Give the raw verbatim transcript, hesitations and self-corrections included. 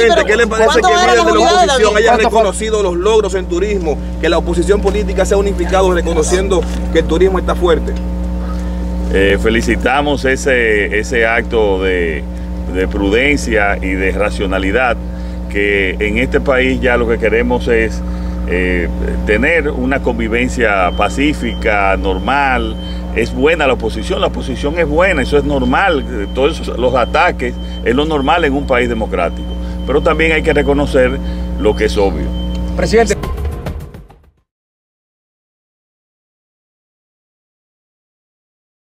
Presidente, pero ¿qué le parece que ¿cuánto el eran líder las de la unidades, oposición David? haya reconocido los logros en turismo, que la oposición política se ha unificado reconociendo que el turismo está fuerte? Eh, felicitamos ese, ese acto de, de prudencia y de racionalidad, que en este país ya lo que queremos es eh, tener una convivencia pacífica, normal. Es buena la oposición, la oposición es buena, eso es normal, todos esos, los ataques es lo normal en un país democrático, pero también hay que reconocer lo que es obvio. Presidente.